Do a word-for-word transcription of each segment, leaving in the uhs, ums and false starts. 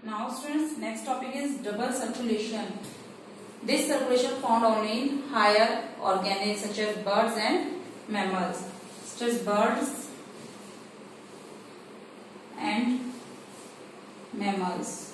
Now students, next topic is double circulation. This circulation found only in higher organics such as birds and mammals, such as birds and mammals.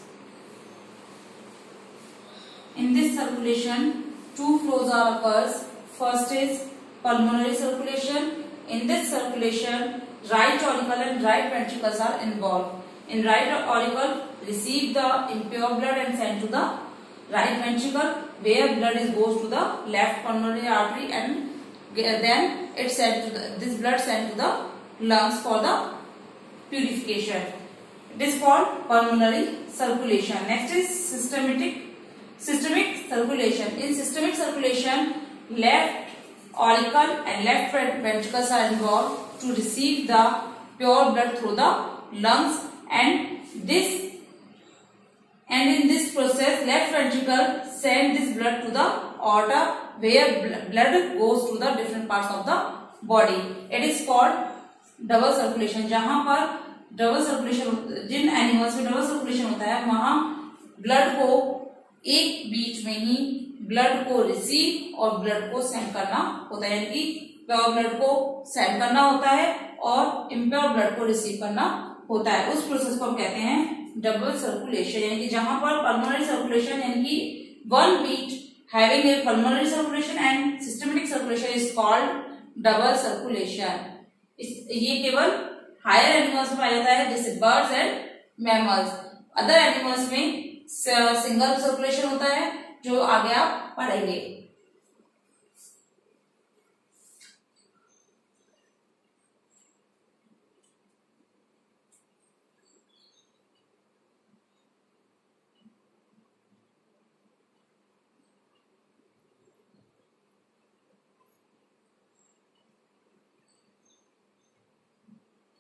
In this circulation, two flows are occurs. First is pulmonary circulation. In this circulation, right auricle and right ventricles are involved. In right auricle, receive the impure blood and send to the right ventricle, where blood is goes to the left pulmonary artery, and then it sent to the, this blood sent to the lungs for the purification. It is called pulmonary circulation. Next is systemic systemic circulation. In systemic circulation, left auricle and left ventricles are involved to receive the pure blood through the lungs, and this and in this process left ventricle send this blood to the aorta, where blood goes to the different parts of the body. It is called double circulation. जहां पर double circulation, जिन animals में double circulation होता है, वहां blood को एक बीच में ही ब्लड को रिसीव और ब्लड को सेंड करना होता है, यानी कि प्योर ब्लड को सेंड करना होता है और इम्प्योर ब्लड को रिसीव करना होता है. उस प्रोसेस को हम कहते हैं डबल सर्कुलेशन. यानी कि जहां पर पल्मोनरी सर्कुलेशन यानी कि one beat having a pulmonary circulation and systematic circulation is called double circulation. ये केवल हायर एनिमल्स में पाया जाता है, जैसे birds and mammals. Other animals में सिंगल सर्कुलेशन होता है, जो आगे आप पढ़ेंगे.